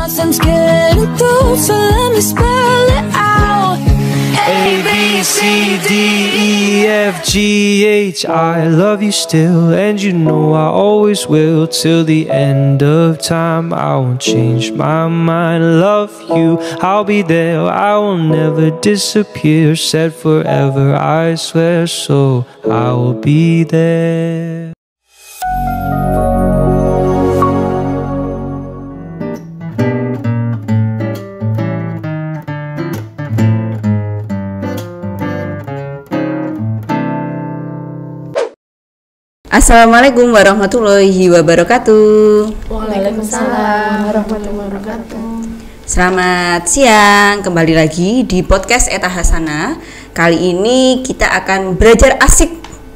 nothing's getting through, so let me spell it out. A, B, C, D, E, F, G, H. I love you still, and you know I always will. Till the end of time, I won't change my mind. Love you, I'll be there, I will never disappear. Said forever, I swear, so I will be there. Assalamualaikum warahmatullahi wabarakatuh. Waalaikumsalam warahmatullahi wabarakatuh. Selamat siang, kembali lagi di podcast Eta Hasana. Kali ini kita akan belajar asik.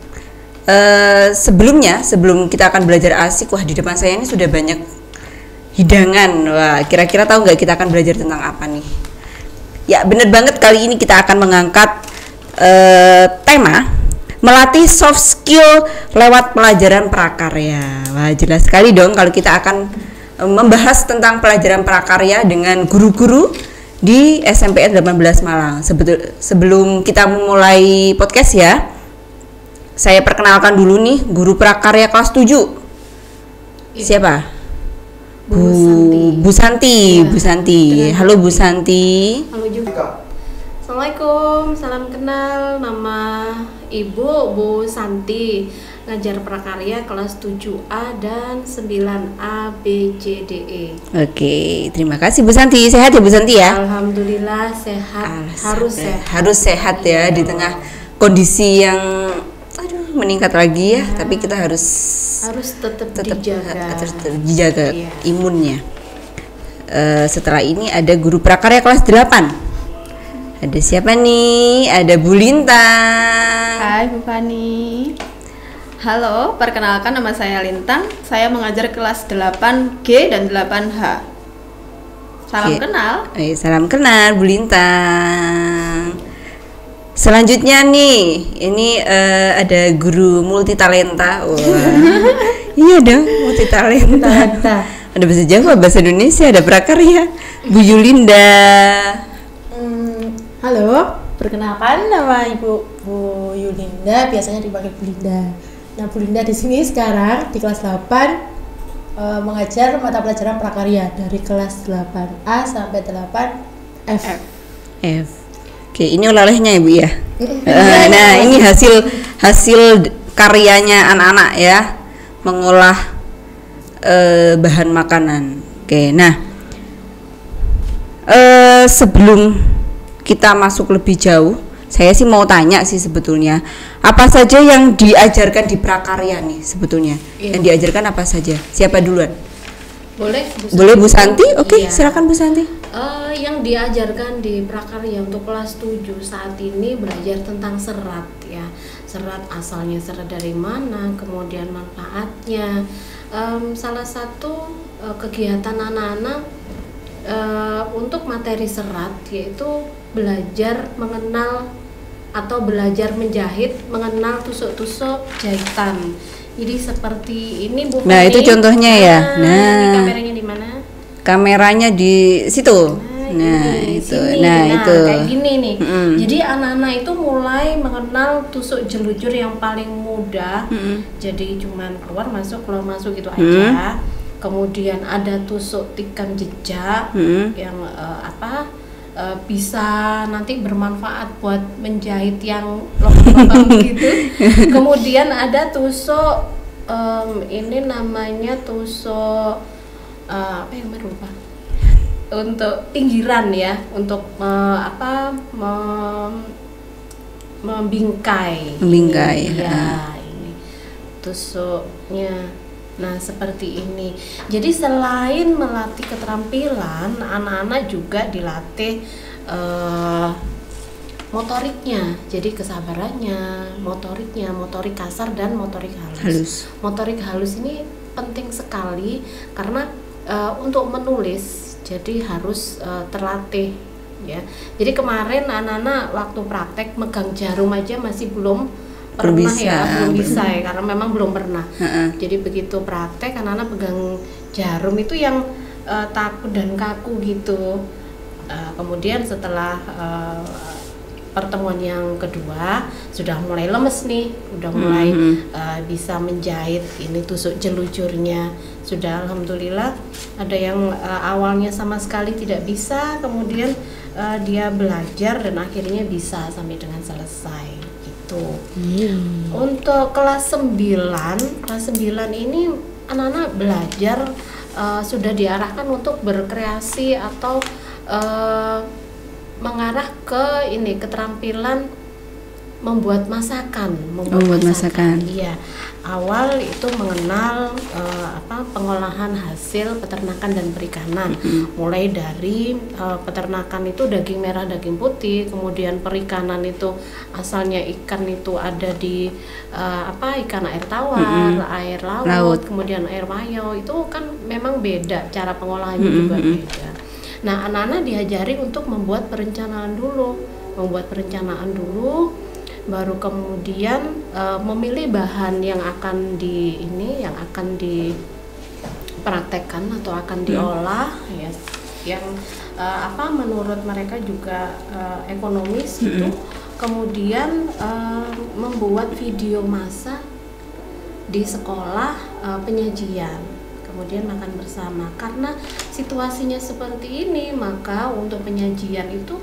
Sebelum kita akan belajar asik, wah di depan saya ini sudah banyak hidangan. Wah, kira-kira tahu nggak kita akan belajar tentang apa nih? Ya bener banget, kali ini kita akan mengangkat tema melatih soft skill lewat pelajaran prakarya. Wah, jelas sekali dong kalau kita akan membahas tentang pelajaran prakarya dengan guru-guru di SMPN 18 Malang. Sebelum kita memulai podcast ya, saya perkenalkan dulu nih guru prakarya kelas 7. Siapa? Bu Santi. Bu Santi. Halo Bu Santi. Halo juga. Assalamualaikum, salam kenal, nama Ibu Bu Santi, ngajar prakarya kelas 7A dan 9A B, C, D, E. Oke, terima kasih Bu Santi. Sehat ya Bu Santi ya? Alhamdulillah sehat, harus sehat. Harus sehat ya, di tengah kondisi yang meningkat lagi ya, tapi kita harus tetap dijaga imunnya. Setelah ini ada guru prakarya kelas 8. Ada siapa nih? Ada Bu Lintang. Hai Bu Fani. Halo, perkenalkan nama saya Lintang. Saya mengajar kelas 8G dan 8H. Salam kenal. Salam kenal Bu Lintang. Selanjutnya nih, ini ada guru multitalenta. Iya dong, multitalenta. Ada bahasa Jawa, bahasa Indonesia, ada prakarya. Bu Yulinda. Halo, perkenalkan nama Ibu Bu Yulinda, biasanya dipanggil Bu Linda. Nah, Bu Linda di sini sekarang di kelas 8 mengajar mata pelajaran prakarya dari kelas 8A sampai 8F. Oke, ini oleh-olehnya ya Bu ya. Nah, ini hasil karyanya anak-anak ya, mengolah bahan makanan. Oke, nah sebelum kita masuk lebih jauh, saya sih mau tanya sih sebetulnya apa saja yang diajarkan di prakarya nih sebetulnya. Yang diajarkan apa saja? Siapa duluan? Boleh Bu Santi? Oke, silakan Bu Santi. Yang diajarkan di prakarya untuk kelas 7 saat ini belajar tentang serat ya. Serat, asalnya serat dari mana, kemudian manfaatnya. Salah satu kegiatan anak-anak untuk materi serat yaitu belajar mengenal atau belajar menjahit, mengenal tusuk-tusuk jahitan. Jadi seperti ini Bu. Nah, itu contohnya ya. Nah, kameranya di mana? Kameranya di situ. Nah, itu. Kayak gini nih. Jadi anak-anak itu mulai mengenal tusuk jelujur yang paling mudah. Jadi cuman keluar masuk gitu aja. Kemudian ada tusuk tikam jejak yang bisa nanti bermanfaat buat menjahit yang lubang-lubang gitu. Kemudian ada tusuk ini namanya tusuk apa yang berupa untuk pinggiran ya, untuk membingkai. Ya, ini tusuknya. Nah, seperti ini. Jadi selain melatih keterampilan, anak-anak juga dilatih motoriknya. Jadi kesabarannya, motorik kasar dan motorik halus. Motorik halus ini penting sekali karena untuk menulis jadi harus terlatih ya. Jadi kemarin anak-anak waktu praktek megang jarum aja masih belum bisa ya, karena memang belum pernah. Jadi begitu praktek anak-anak pegang jarum itu yang takut dan kaku gitu. Kemudian setelah pertemuan yang kedua sudah mulai lemes nih, udah mulai bisa menjahit ini tusuk jelujurnya. Sudah alhamdulillah, ada yang awalnya sama sekali tidak bisa, kemudian dia belajar dan akhirnya bisa sampai dengan selesai gitu. Untuk kelas 9 ini anak-anak belajar sudah diarahkan untuk berkreasi atau mengarah ke ini keterampilan membuat masakan. Iya, awal itu mengenal pengolahan hasil peternakan dan perikanan. Mulai dari peternakan itu daging merah, daging putih, kemudian perikanan itu asalnya ikan itu ada di ikan air tawar, air laut, kemudian air mayo. Itu kan memang beda, cara pengolahannya juga beda. Nah, anak-anak diajari untuk membuat perencanaan dulu, baru kemudian memilih bahan yang akan dipraktekkan atau akan diolah, ya, yang menurut mereka juga ekonomis gitu. Kemudian membuat video masak di sekolah, penyajian. Kemudian makan bersama. Karena situasinya seperti ini, maka untuk penyajian itu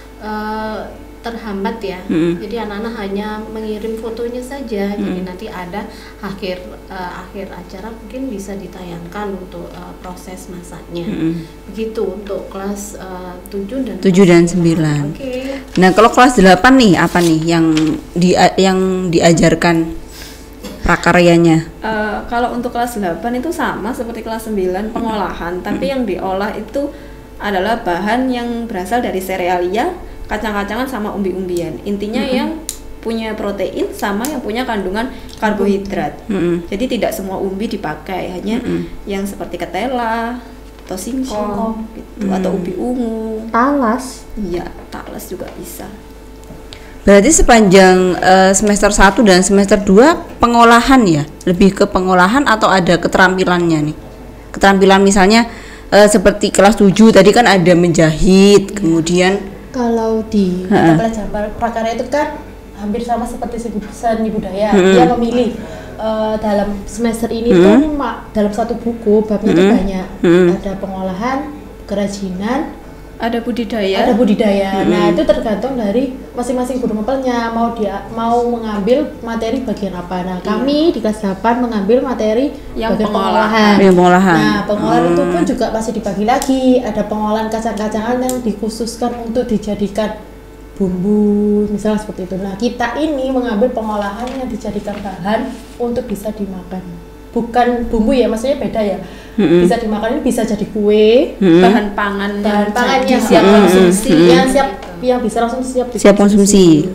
terhambat ya. Jadi anak-anak hanya mengirim fotonya saja. Jadi nanti ada akhir acara mungkin bisa ditayangkan untuk proses masaknya. Begitu untuk kelas 7 dan 9. Oke. Nah, kalau kelas 8 nih apa nih yang diajarkan prakaryanya? Kalau untuk kelas 8 itu sama seperti kelas 9, pengolahan, tapi yang diolah itu adalah bahan yang berasal dari serealia, kacang-kacangan sama umbi-umbian. Intinya yang punya protein sama yang punya kandungan karbohidrat. Jadi tidak semua umbi dipakai, hanya yang seperti ketela atau singkong gitu, atau ubi ungu. Talas. Iya, talas juga bisa. Berarti sepanjang semester 1 dan semester 2 pengolahan ya? Lebih ke pengolahan atau ada keterampilannya nih? Keterampilan misalnya seperti kelas 7 tadi kan ada menjahit, kemudian Kalau di mata pelajaran prakarya itu kan hampir sama seperti seni budaya. Dia memilih dalam semester ini tuh dalam satu buku babnya itu banyak. Ada pengolahan, kerajinan, ada budidaya. Nah, itu tergantung dari masing-masing guru mempelnya mau mengambil materi bagian apa. Nah, kami di kelas 8 mengambil materi yang bagian pengolahan. Nah, pengolahan itu pun juga masih dibagi lagi. Ada pengolahan kacang-kacangan yang dikhususkan untuk dijadikan bumbu, misalnya seperti itu. Nah, kita ini mengambil pengolahan yang dijadikan bahan untuk bisa dimakan. Bukan bumbu ya, maksudnya beda ya. Bisa dimakan, ini bisa jadi kue, bahan pangan yang siap konsumsi, yang bisa langsung siap konsumsi.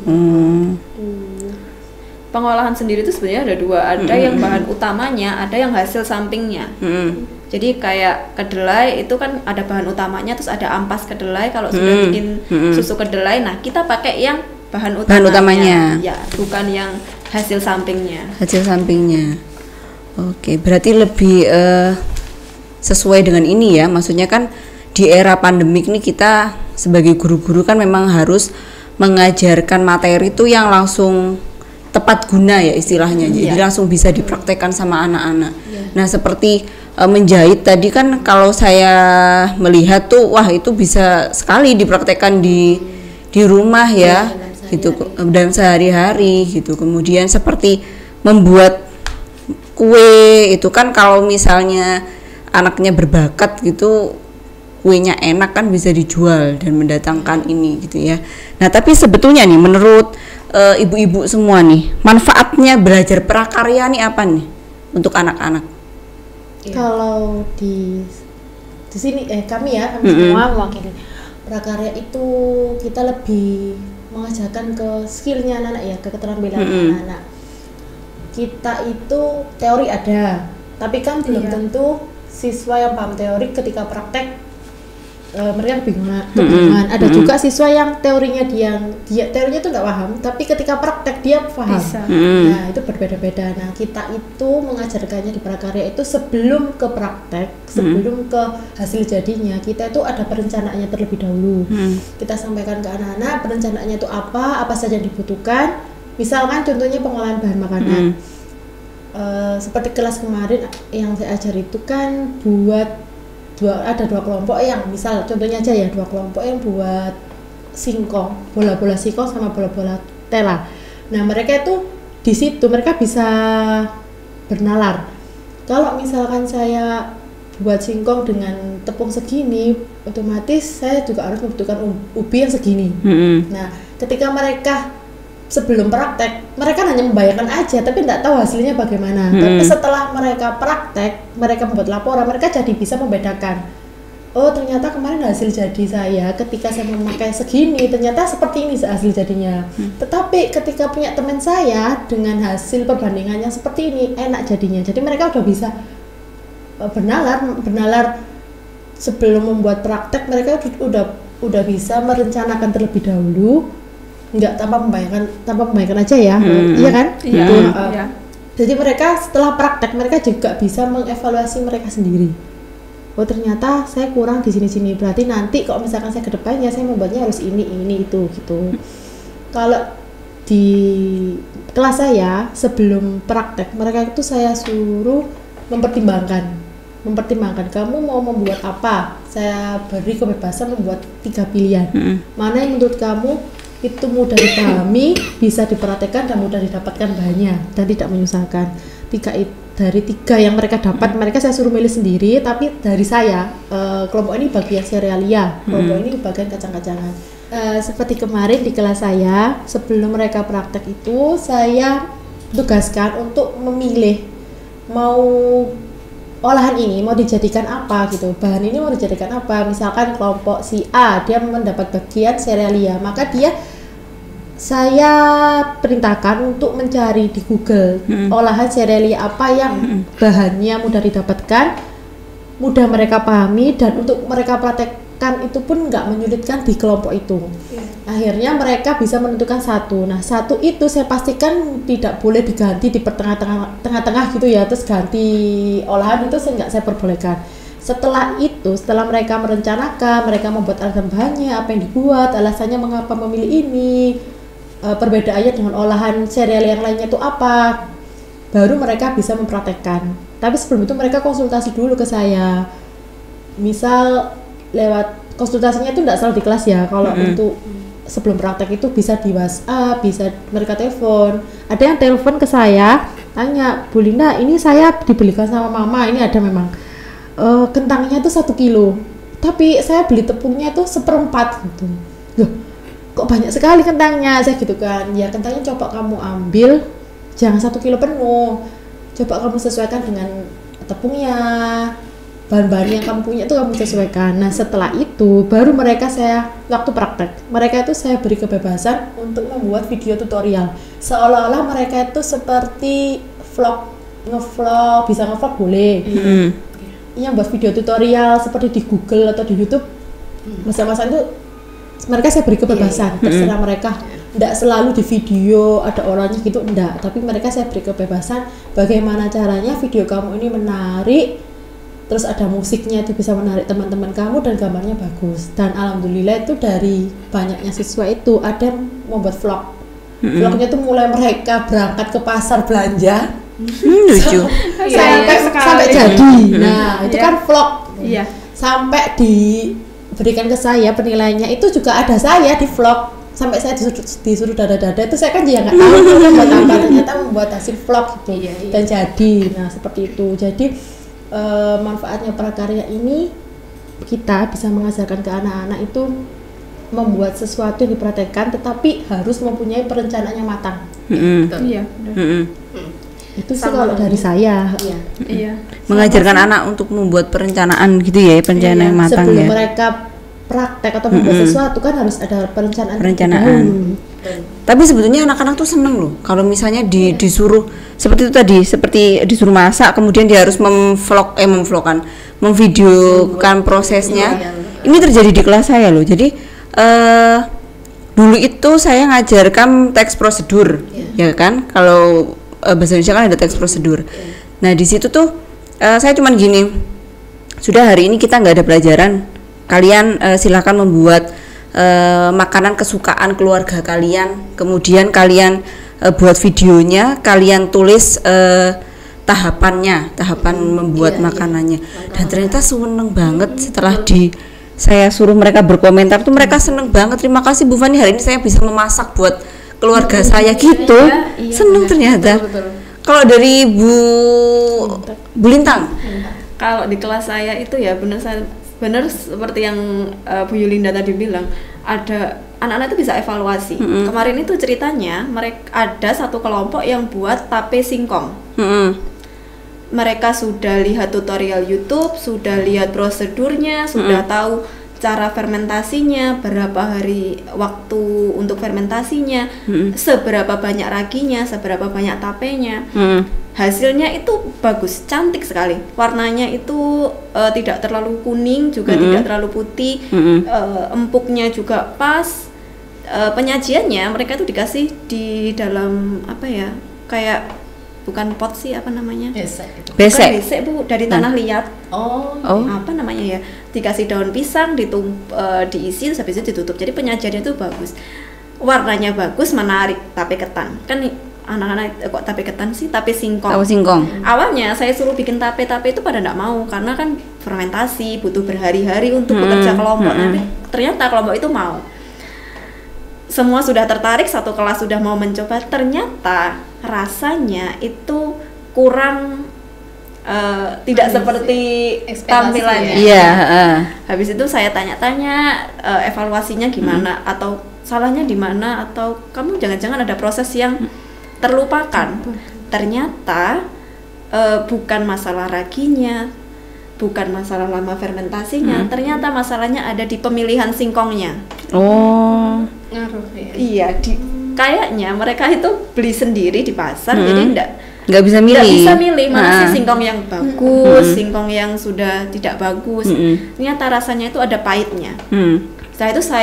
Pengolahan sendiri itu sebenarnya ada dua, ada yang bahan utamanya, ada yang hasil sampingnya. Jadi kayak kedelai itu kan ada bahan utamanya, terus ada ampas kedelai. Kalau sudah bikin susu kedelai, nah kita pakai yang bahan utamanya. Ya, bukan yang hasil sampingnya. Oke, berarti lebih sesuai dengan ini ya. Maksudnya kan di era pandemik ini kita sebagai guru-guru kan memang harus mengajarkan materi itu yang langsung tepat guna ya istilahnya. Jadi langsung bisa dipraktekkan sama anak-anak. Nah, seperti menjahit tadi kan kalau saya melihat tuh wah itu bisa sekali dipraktekkan di rumah ya, gitu, dan sehari-hari gitu. Kemudian seperti membuat kue itu kan kalau misalnya anaknya berbakat gitu, kuenya enak kan bisa dijual dan mendatangkan ini gitu ya. Nah, tapi sebetulnya nih menurut ibu-ibu semua nih, manfaatnya belajar prakarya nih apa nih untuk anak-anak? Kalau di sini kami semua mewakili prakarya itu kita lebih mengajarkan ke skillnya anak-anak ya, ke keterampilan anak-anak. Kita itu teori ada, tapi kan belum tentu siswa yang paham teori ketika praktek mereka kebingungan. Ada juga siswa yang teorinya dia teorinya itu nggak paham, tapi ketika praktek dia paham. Bisa. Nah itu berbeda-beda. Nah kita itu mengajarkannya di prakarya itu sebelum ke praktek, sebelum ke hasil jadinya, kita itu ada perencanaannya terlebih dahulu. Kita sampaikan ke anak-anak perencanaannya itu apa saja yang dibutuhkan. Misalkan contohnya pengolahan bahan makanan. Seperti kelas kemarin yang saya ajar itu kan ada dua kelompok yang misal contohnya aja ya, dua kelompok yang buat singkong, bola-bola singkong sama bola-bola tela. Nah mereka itu di situ mereka bisa bernalar. Kalau misalkan saya buat singkong dengan tepung segini, otomatis saya juga harus membutuhkan ubi yang segini. Nah ketika mereka sebelum praktek, mereka hanya membayangkan aja, tapi tidak tahu hasilnya bagaimana. Tapi setelah mereka praktek, mereka membuat laporan, mereka jadi bisa membedakan. Oh ternyata kemarin hasil jadi saya ketika saya memakai segini, ternyata seperti ini hasil jadinya. Tetapi ketika punya teman saya dengan hasil perbandingannya seperti ini, enak jadinya. Jadi mereka udah bisa bernalar sebelum membuat praktek. Mereka udah bisa merencanakan terlebih dahulu. Enggak tanpa membayangkan aja ya, iya kan? Iya. Iya. Jadi mereka setelah praktek mereka juga bisa mengevaluasi mereka sendiri. Oh ternyata saya kurang di sini. Berarti nanti kalau misalkan saya ke depannya saya membuatnya harus ini itu gitu. Kalau di kelas saya sebelum praktek mereka itu saya suruh mempertimbangkan kamu mau membuat apa. Saya beri kebebasan membuat 3 pilihan. Mana yang menurut kamu itu mudah dipahami, bisa dipraktekkan dan mudah didapatkan bahannya dan tidak menyusahkan. Dari 3 yang mereka dapat, mereka saya suruh milih sendiri, tapi dari saya kelompok ini bagian serealia, kelompok ini bagian kacang-kacangan. Seperti kemarin di kelas saya, sebelum mereka praktek itu saya tugaskan untuk memilih mau olahan ini mau dijadikan apa gitu, bahan ini mau dijadikan apa. Misalkan kelompok si A dia mendapat bagian serealia, maka saya perintahkan untuk mencari di Google olahan serealia apa yang bahannya mudah didapatkan, mudah mereka pahami, dan untuk mereka praktekkan itu pun nggak menyulitkan di kelompok itu. Akhirnya mereka bisa menentukan satu. Nah satu itu saya pastikan tidak boleh diganti di tengah-tengah gitu ya, terus ganti olahan itu saya perbolehkan. Setelah mereka merencanakan, mereka membuat alasan bahannya, apa yang dibuat, alasannya mengapa memilih ini, perbedaannya dengan olahan sereal yang lainnya itu apa, baru mereka bisa mempraktekkan. Tapi sebelum itu mereka konsultasi dulu ke saya. Misal lewat konsultasinya itu tidak selalu di kelas ya, kalau untuk sebelum praktek itu bisa di WhatsApp, bisa mereka telepon. Ada yang telepon ke saya, tanya, Bu Linda, ini saya dibelikan sama mama, ini ada memang kentangnya itu 1 kilo, tapi saya beli tepungnya itu 1/4 gitu. Loh, kok banyak sekali kentangnya, saya gitu kan. Ya kentangnya coba kamu ambil, jangan 1 kilo penuh, coba kamu sesuaikan dengan tepungnya, bahan-bahan yang kamu punya itu kamu sesuaikan. Nah setelah itu baru saya waktu praktek mereka itu saya beri kebebasan untuk membuat video tutorial, seolah-olah mereka itu seperti ngevlog, bisa ngevlog boleh. Yang buat video tutorial seperti di Google atau di YouTube, masa-masa itu mereka saya beri kebebasan, terserah mereka. Tidak selalu di video ada orangnya gitu, enggak, tapi mereka saya beri kebebasan bagaimana caranya video kamu ini menarik, terus ada musiknya itu bisa menarik teman-teman kamu dan gambarnya bagus. Dan alhamdulillah itu dari banyaknya siswa itu ada yang membuat vlog. Vlognya tuh mulai mereka berangkat ke pasar belanja, lucu. sampai jadi. Nah itu kan vlog. Sampai diberikan ke saya penilaiannya itu juga ada saya di vlog. Sampai saya disuruh dada-dada itu saya kan juga nggak tahu buat apa, ternyata membuat hasil vlog gitu. Dan jadi, nah seperti itu. Jadi manfaatnya prakarya ini kita bisa mengajarkan ke anak-anak itu membuat sesuatu yang dipraktekkan, tetapi harus mempunyai perencanaan yang matang. Iya. Itu sih kalau dari saya. Iya. Mengajarkan anak untuk membuat perencanaan gitu ya, perencanaan yang matang sebelum ya. mereka praktek atau membuat sesuatu kan harus ada perencanaan. Tapi sebetulnya anak-anak tuh seneng loh kalau misalnya disuruh seperti itu tadi, seperti disuruh masak kemudian dia harus memvideokan prosesnya. Ini terjadi di kelas saya loh. Jadi dulu itu saya ngajarkan teks prosedur, ya kan? Kalau bahasa Indonesia kan ada teks prosedur. Nah di situ tuh saya cuman gini, sudah hari ini kita nggak ada pelajaran, kalian silakan membuat makanan kesukaan keluarga kalian, kemudian kalian buat videonya, kalian tulis tahapan membuat makanannya. Dan ternyata seneng banget setelah saya suruh mereka berkomentar tuh, mereka seneng banget, terima kasih Bu Fani, hari ini saya bisa memasak buat keluarga saya gitu. Seneng ternyata. Kalau dari Bu Lintang, kalau di kelas saya itu ya benar seperti yang Bu Yulinda tadi bilang, ada anak-anak itu bisa evaluasi. Kemarin itu ceritanya mereka ada satu kelompok yang buat tape singkong. Mereka sudah lihat tutorial YouTube, sudah lihat prosedurnya, sudah tahu cara fermentasinya, berapa hari waktu untuk fermentasinya, seberapa banyak raginya, seberapa banyak tapenya. Hasilnya itu bagus, cantik sekali. Warnanya itu tidak terlalu kuning, juga tidak terlalu putih, empuknya juga pas. Penyajiannya mereka itu dikasih di dalam apa ya, kayak bukan pot sih, apa namanya? Besek Bu, dari tanah liat. Apa namanya ya? Dikasih daun pisang, diisi, habis itu ditutup. Jadi penyajiannya itu bagus, warnanya bagus, menarik. Tape ketan kan anak-anak kok tape ketan sih, tape singkong. Awalnya saya suruh bikin tape itu pada nggak mau, karena kan fermentasi butuh berhari-hari untuk bekerja kelompok. Tapi ternyata kelompok itu mau. Semua sudah tertarik, satu kelas sudah mau mencoba. Ternyata rasanya itu kurang tidak seperti tampilannya. Habis itu saya tanya-tanya evaluasinya gimana, atau salahnya di mana, atau kamu jangan-jangan ada proses yang terlupakan. Ternyata bukan masalah raginya, bukan masalah lama fermentasinya, ternyata masalahnya ada di pemilihan singkongnya. Ngaruh ya. Iya, kayaknya mereka itu beli sendiri di pasar, jadi nggak bisa milih mana sih singkong yang bagus, singkong yang sudah tidak bagus. Ternyata rasanya itu ada pahitnya. Setelah itu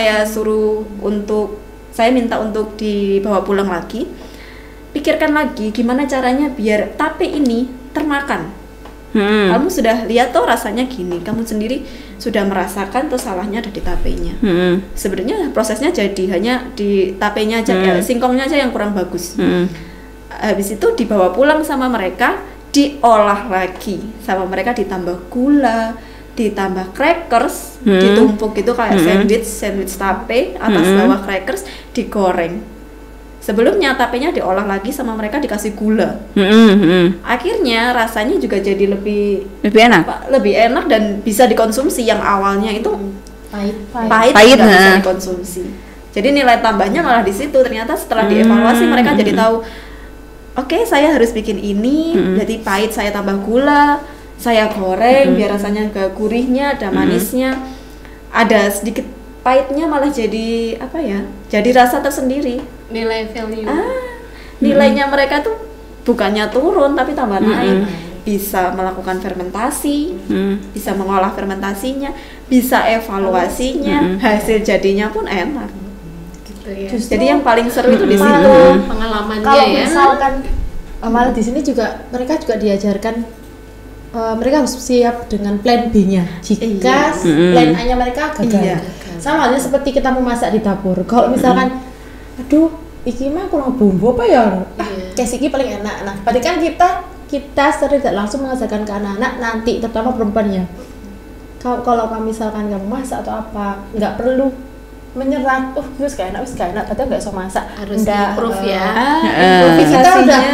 saya minta untuk dibawa pulang lagi. Pikirkan lagi gimana caranya biar tape ini termakan. Kamu sudah lihat toh rasanya gini, kamu sendiri sudah merasakan tuh, salahnya ada di tapenya. Sebenarnya prosesnya jadi hanya di tapenya aja, singkongnya aja yang kurang bagus. Habis itu dibawa pulang sama mereka, diolah lagi sama mereka, ditambah gula, ditambah crackers, ditumpuk gitu kayak sandwich tape, atas bawah crackers, digoreng. Sebelumnya tapenya diolah lagi sama mereka, dikasih gula. Akhirnya rasanya juga jadi lebih enak dan bisa dikonsumsi. Yang awalnya itu pahit nggak bisa dikonsumsi. Jadi nilai tambahnya malah di situ. Ternyata setelah dievaluasi mereka jadi tahu, oke, saya harus bikin ini. Jadi pahit saya tambah gula, saya goreng biar rasanya agak gurihnya, ada manisnya, ada sedikit pahitnya, malah jadi apa ya? Jadi rasa tersendiri. Nilai value. Nilainya mereka tuh bukannya turun tapi tambah naik. Bisa melakukan fermentasi, bisa mengolah fermentasinya, bisa evaluasinya, hasil jadinya pun enak. Gitu ya. Jadi yang paling seru itu di situ. Pengalamannya kalau ya. misalkan malah di sini juga mereka juga diajarkan mereka harus siap dengan plan B-nya jika plan A-nya mereka gagal. Sama halnya seperti kita memasak di dapur. Kalau misalkan aduh, iki mah kurang bumbu apa ya? Kayak iki paling enak. Nah, berarti kan kita secara tidak langsung mengajarkan ke anak-anak nanti, terutama perempuannya. Kalau misalkan kamu masak atau apa, nggak perlu menyerah. Wis gak enak, berarti nggak bisa masak. Harus improve ya. Kita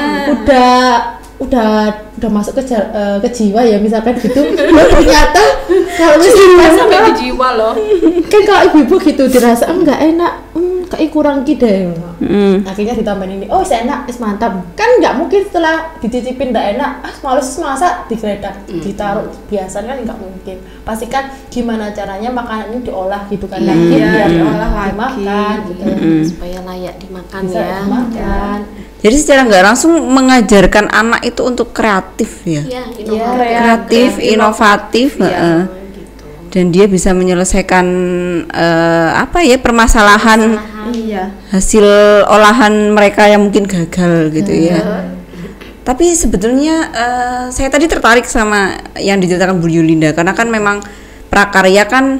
udah masuk ke jiwa ya, misalkan gitu. Ternyata kalau misalkan sampai di jiwa loh. Kan kalau ibu-ibu gitu dirasa enggak enak, kayak kurang deh. Akhirnya ditambahin ini, saya enak, mantap. Kan nggak mungkin setelah dicicipin nggak enak, males masak, digeledak, ditaruh biasanya kan nggak mungkin. Pastikan gimana caranya makanan ini diolah gitu kan, biar diolah lagi dimakan gitu, supaya layak dimakan. Bisa ya. dimakan. Jadi secara nggak langsung mengajarkan anak itu untuk kreatif ya. Iya, Kreatif, inovatif. Gitu. dan dia bisa menyelesaikan permasalahan Iya. hasil olahan mereka yang mungkin gagal gitu ya. Tapi sebetulnya saya tadi tertarik sama yang diceritakan Bu Yulinda, karena kan memang prakarya kan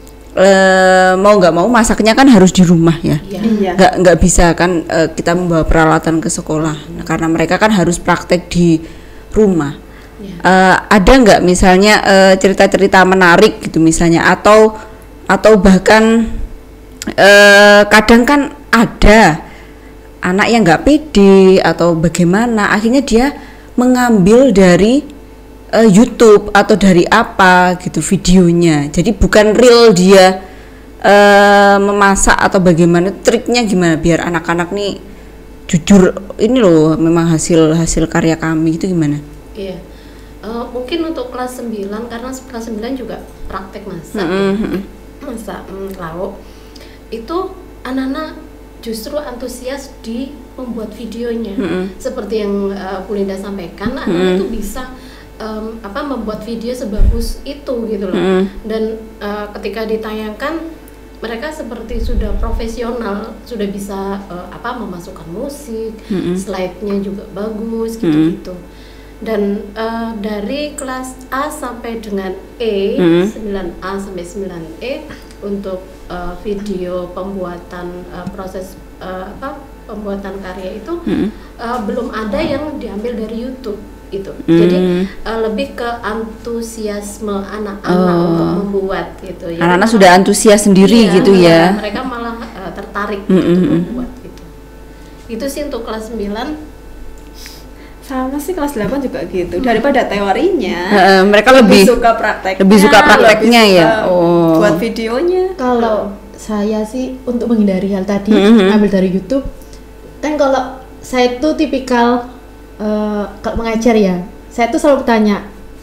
mau nggak mau masaknya kan harus di rumah ya. Iya. Nggak bisa kan kita membawa peralatan ke sekolah. Nah, karena mereka kan harus praktek di rumah. Ada nggak misalnya cerita-cerita menarik gitu misalnya, atau bahkan kadang kan ada anak yang nggak pede atau bagaimana, akhirnya dia mengambil dari YouTube atau dari apa gitu videonya, jadi bukan real dia memasak atau bagaimana, triknya gimana biar anak-anak nih jujur ini loh memang hasil karya kami, itu gimana? Iya. Mungkin untuk kelas 9, karena kelas 9 juga praktek masak, masak lauk, itu anak-anak justru antusias di membuat videonya. Seperti yang Bu Linda sampaikan, anak-anak itu bisa membuat video sebagus itu gitu loh. Dan ketika ditayangkan, mereka seperti sudah profesional, sudah bisa memasukkan musik, slide-nya juga bagus gitu-gitu. Dan dari kelas A sampai dengan E, 9A sampai 9E untuk video pembuatan proses pembuatan karya itu belum ada yang diambil dari YouTube itu. Jadi lebih ke antusisme anak-anak untuk membuat gitu ya. Anak-anak sudah antusias sendiri gitu ya. Mereka malah tertarik untuk membuat gitu. Itu sih untuk kelas 9. Sama sih kelas 8 juga gitu. Daripada teorinya, mereka lebih suka prakteknya. Lebih suka prakteknya ya. Buat videonya. Kalau saya sih untuk menghindari hal tadi ambil dari YouTube, kan kalau saya itu tipikal kalau mengajar ya, saya tuh selalu bertanya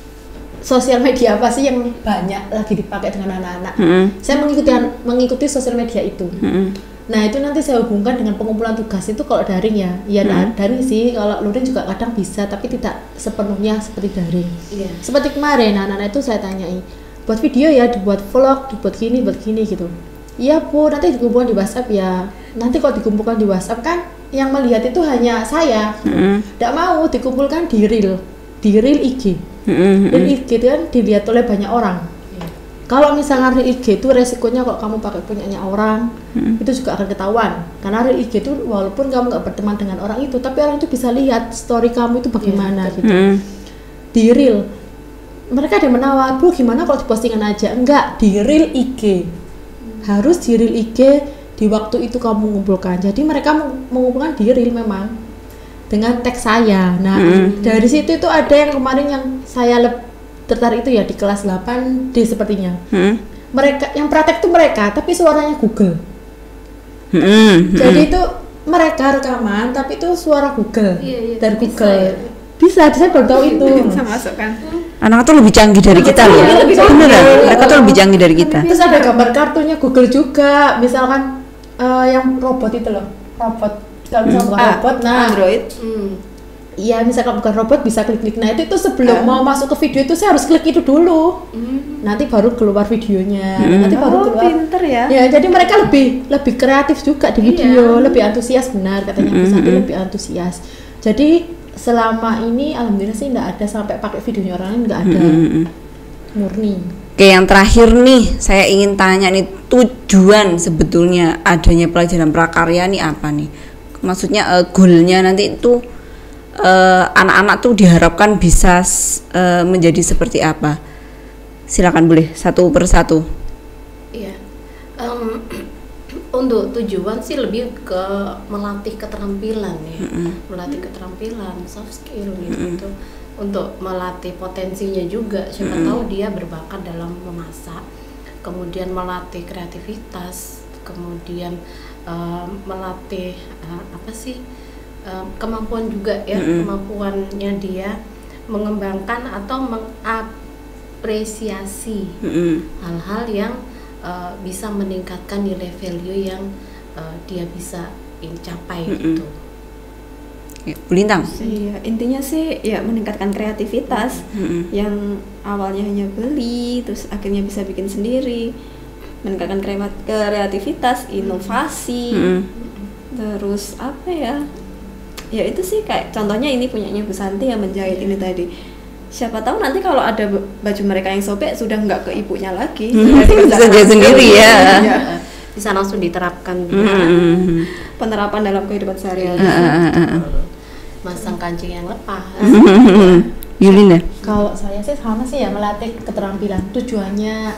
sosial media apa sih yang banyak lagi dipakai dengan anak-anak. Saya mengikuti sosial media itu. Nah itu nanti saya hubungkan dengan pengumpulan tugas itu kalau daring ya, daring sih, kalau luring juga kadang bisa, tapi tidak sepenuhnya seperti daring. Seperti kemarin anak-anak itu saya tanyai, buat video ya, dibuat vlog, dibuat gini gitu. Iya Bu, nanti dikumpulkan di WhatsApp ya. Nanti kalau dikumpulkan di WhatsApp kan yang melihat itu hanya saya, tidak mau dikumpulkan di reel IG. Reel IG itu kan dilihat oleh banyak orang. Kalau misalnya reel IG itu resikonya kalau kamu pakai punyanya orang, itu juga akan ketahuan. Karena reel IG itu walaupun kamu nggak berteman dengan orang itu, tapi orang itu bisa lihat story kamu itu bagaimana gitu. Di reel, mereka ada menawar, Bu gimana kalau di postingan aja? Enggak, di reel IG. Harus di reel IG, di waktu itu kamu mengumpulkan. Jadi mereka mengumpulkan di reel memang dengan teks saya. Nah, dari situ itu ada yang kemarin yang saya tertarik itu ya di kelas 8D sepertinya. Mereka yang praktek itu mereka, tapi suaranya Google. Jadi itu mereka rekaman, tapi itu suara Google dari Google. Bisa, saya baru tahu itu. Bisa masukkan. Anak tuh lebih canggih dari kita loh. Beneran, mereka tuh lebih canggih dari kita. Terus ada gambar kartunya Google juga, misalkan yang robot itu loh, robot. Kalau misalkan bukan robot, nah Android. Iya, misalkan bukan robot bisa klik-klik. Nah itu sebelum mau masuk ke video itu saya harus klik itu dulu. Nanti baru keluar videonya. Nanti baru keluar. Pinter ya. Ya, jadi mereka lebih kreatif juga di video, lebih antusias, benar katanya bisa lebih antusias. Jadi selama ini alhamdulillah sih nggak ada sampai pakai videonya orang lain, nggak ada. Murni. Oke, yang terakhir nih saya ingin tanya nih, tujuan sebetulnya adanya pelajaran prakarya nih apa nih? Maksudnya goalnya nanti itu anak-anak tuh diharapkan bisa menjadi seperti apa? Silakan boleh satu persatu. Iya, untuk tujuan sih lebih ke melatih keterampilan ya, melatih keterampilan soft skill gitu, untuk melatih potensinya juga. Siapa tahu dia berbakat dalam memasak, kemudian melatih kreativitas, kemudian melatih kemampuan juga ya, kemampuannya dia mengembangkan atau mengapresiasi hal-hal yang bisa meningkatkan nilai value yang dia bisa capai gitu. Bu Lintang. Iya, intinya sih ya meningkatkan kreativitas yang awalnya hanya beli, terus akhirnya bisa bikin sendiri, meningkatkan kreativitas, inovasi, terus apa ya? Ya itu sih kayak contohnya ini punyanya Bu Santi yang menjahit ini tadi. Siapa tahu nanti kalau ada baju mereka yang sobek sudah nggak ke ibunya lagi, Bisa dia sendiri ya. Bisa langsung diterapkan juga. Penerapan dalam kehidupan sehari-hari. Masang kancing yang lepas. Yulinda. Kalau saya sih sama sih ya, melatih keterampilan. Tujuannya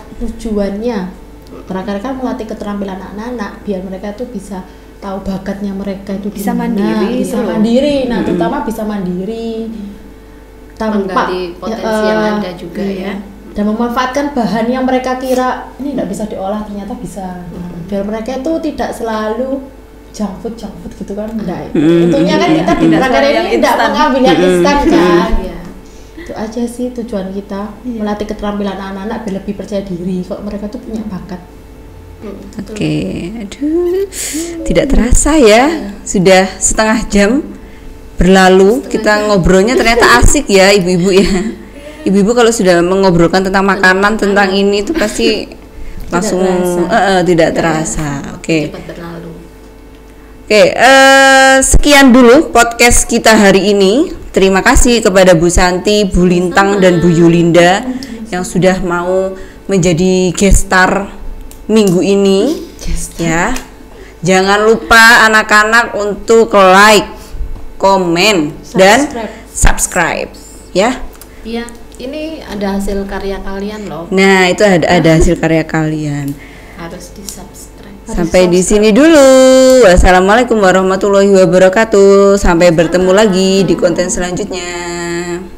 terakhir kan melatih keterampilan anak-anak biar mereka tuh bisa tahu bakatnya mereka itu Bisa di mana, mandiri bisa gitu loh. mandiri. Nah, terutama bisa mandiri tanpa Menggali potensi yang ada juga ya. dan memanfaatkan bahan yang mereka kira ini tidak bisa diolah, ternyata bisa. Nah, biar mereka itu tidak selalu junk food gitu kan, enggak. Tentunya kan kita di Tidak rangka selalu ini yang tidak instan. mengambil yang instan kan. Iya. Itu aja sih tujuan kita, melatih keterampilan anak-anak biar lebih percaya diri kok mereka tuh punya bakat. Oke, aduh, tidak terasa ya, sudah setengah jam berlalu. Kita ngobrolnya ternyata asik ya, ibu-ibu ya. Ibu-ibu kalau sudah mengobrolkan tentang makanan, tentang ini itu pasti langsung tidak terasa. Oke. Cepat berlalu. Oke, sekian dulu podcast kita hari ini. Terima kasih kepada Bu Santi, Bu Lintang, dan Bu Yulinda yang sudah mau menjadi guest star minggu ini. Ya, jangan lupa anak-anak untuk like, komen, dan subscribe. Ya. Iya, ini ada hasil karya kalian loh. Nah, itu ada hasil karya kalian. Harus di-subscribe. Sampai di sini dulu. Wassalamualaikum warahmatullahi wabarakatuh. Sampai bertemu lagi di konten selanjutnya.